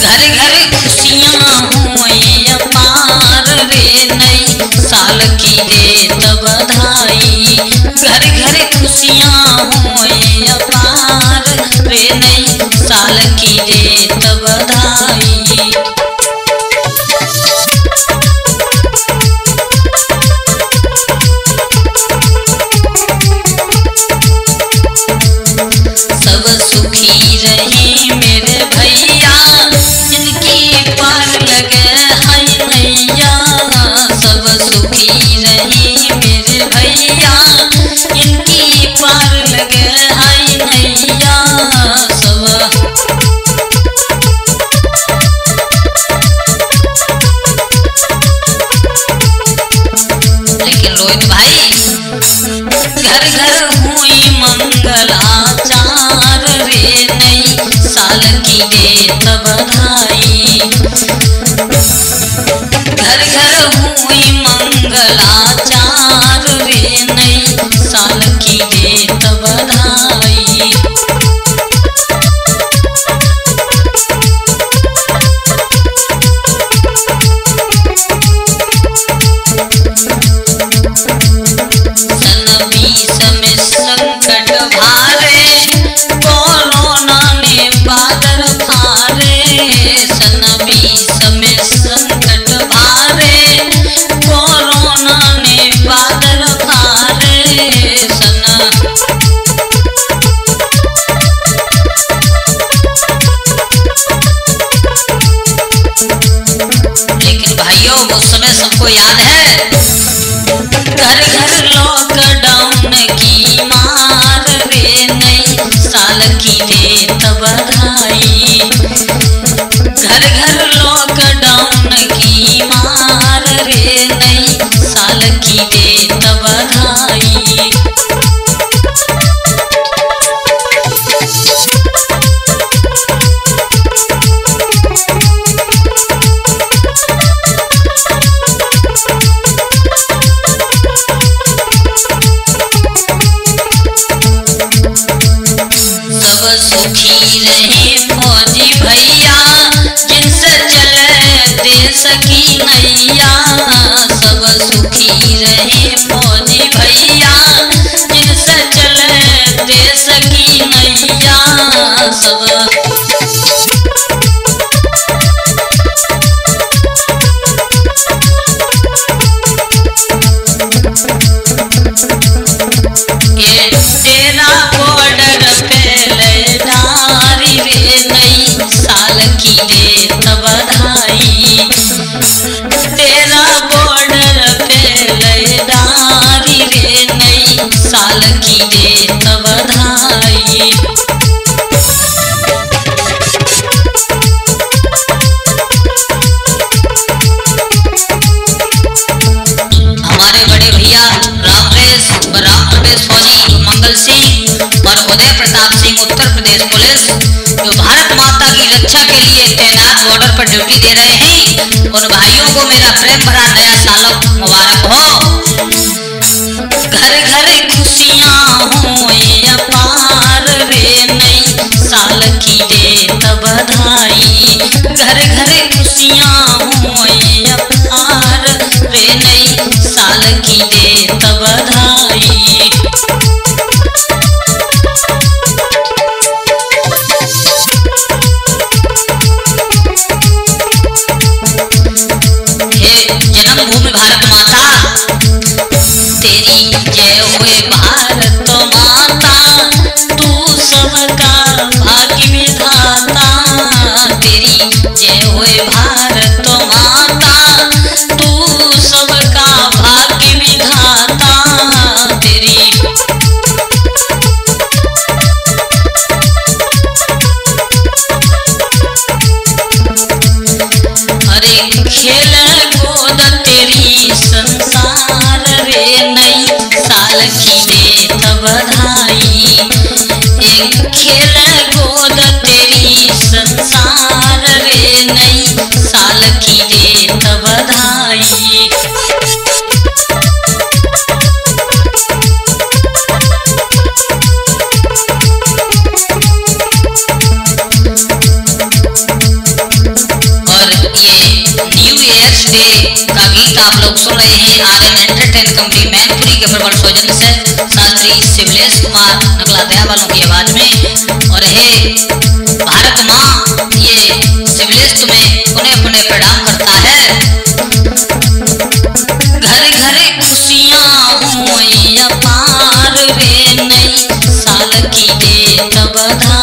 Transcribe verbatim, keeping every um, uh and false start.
घर घर खुशियाँ हुए अपार रे, नई साल की देत बधाई। घर घर खुशियाँ हुए अपार रे, नई साल की देत बधाई। सब सुखी रहे मेरे भैया, जिनकी पार लगे है नैया। सब सुखी रहे मेरे भैया, जिनकी पार लगे है नैया। सब लेकिन रोहित भाई, घर घर हुई मंगलाचार रे, नई साल की देत बधाई। घर घर हुई मंगलाचार रे, नई साल की देत बधाई। सन बीस में संकट भारे, कोरोना ने बादल फारे। सन बीस में संकट भारे, कोरोना ने बादल फारे। सन लेकिन भाइयों, उस समय सबको याद है, घर घर लॉकडाउन की मार रे, नई साल की देत बधाई। घर घर लॉकडाउन की मार रे, नई साल की देत बधाई। सब सुखी रहे फौजी भैया, जिनसे चले देश की नैया। सब सुखी रहे फौजी भैया, जिनसे चले देश की नैया। सब ये तेरा बॉर्डर पे लहरारी रे, नई साल की देत बधाई। तेरा बॉर्डर पे लहरारी रे, नई साल की देत बधाई। हमारे बड़े भैया रामरेश रामरेश फौजी मंगल सिंह और उदय प्रताप सिंह उत्तर प्रदेश पुलिस, जो भारत माता की रक्षा के लिए तैनात बॉर्डर पर ड्यूटी दे रहे हैं, उन भाइयों को मेरा प्रेम भरा नया साल मुबारक हो। घर घर खुशियाँ हुए अपार रे, नई साल की देत बधाई। घर घर खुशियाँ हुए अपार रे, नई साल की देत बधाई। हे जन्मभूमि भारत माता, तेरी जय हुए भारत माता। तू सबका भाग्य विधाता, तेरी जय हुए भारत माता। तू सबका भाग्य विधाता, तेरी अरे खेल गोद तेरी संसार रे, नई साल की देत बधाई। एक खेल गोद तेरी संसार रे, नई साल की देत बधाई। वुमेन्स डे का गीत आप लोग सुन रहे हैं R N entertain company Mainpuri के प्रबल सौजन्य से शास्त्री शिवलेश कुमार नकला दया वालों की आवाज में। और हे भारत माँ, ये शिवलेश तुम्हें पुनः पुनः प्रणाम करता है। घर घर खुशियाँ हुई अपार रे, नई साल की दे तब बधाई।